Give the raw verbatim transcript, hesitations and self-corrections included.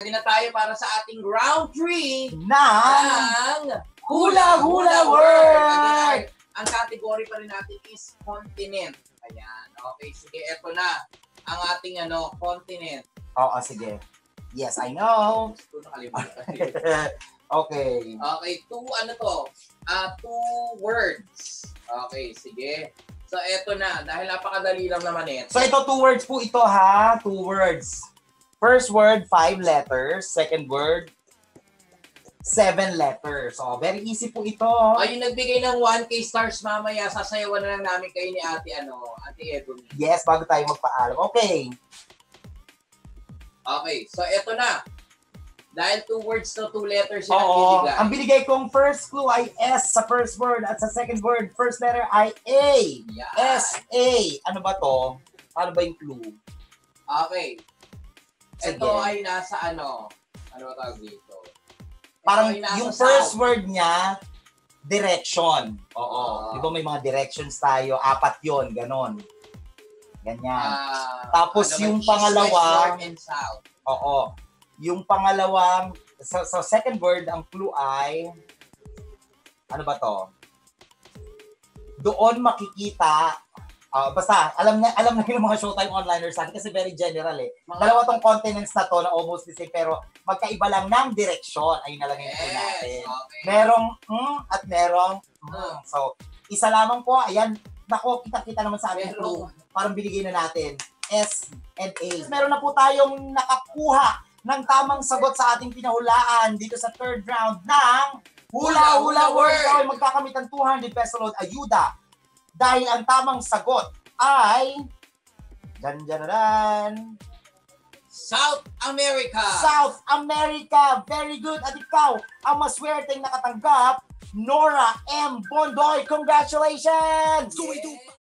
Ready na tayo para sa ating round three ng ng Hula Hula Word! Ang category pa rin natin is continent. Ayan. Okay, sige, eto na ang ating ano, continent. Oo, sige. Yes, I know. Ito nakalimutan. Okay. Okay, two ano to? Ah, two words. Okay, sige. So, eto na. Dahil napakadali lang naman eh. So ito, two words po ito ha. Two words. First word, five letters. Second word, seven letters. So, very easy po ito. Ay, yung nagbigay ng one K stars mamaya, sasayawan na lang namin kayo ni ate, ano, ate Ebony. Yes, bago tayo magpaalam. Okay. Okay, so eto na. Dahil two words to two letters yung Oo. nagbibigay. Ang binigay kong first clue ay S sa first word at sa second word, first letter ay A. Yan. S A. Ano ba to? Ano ba yung clue? Okay. Sige. Ito ay nasa ano? Ano ba tawag dito? Ito Parang ay nasa yung south. first word niya, direction. Oo. Oo. Di ba may mga directions tayo? Apat yon, ganon. Ganyan. Ah, Tapos ano ba, yung east, pangalawa, west, north, and south. Oo. Yung pangalawang, sa, sa second word, ang clue ay, ano ba to? Doon makikita, ah, basta, alam na alam na yung mga Showtime onliners sa atin kasi very general eh. Mga- Dalawa tong continents na to na almost the same pero magkaiba lang ng direksyon. Ayun na lang yung clue natin. Yes, okay. Merong mm at merong mm. Ah. So, isa lamang po. Ayan, nako, kita-kita naman sa ating Merong. clue. Parang binigay na natin. S and A. Meron na po tayong nakakuha ng tamang sagot sa ating pinahulaan dito sa third round ng Hula Hula Word. So, ay magkakamit ng two hundred peso load ayuda. Dahil ang tamang sagot ay dan dan dan South America. South America. Very good. At ikaw, ang maswerteng nakatanggap, Nora M. Bondoy. Congratulations! Yeah.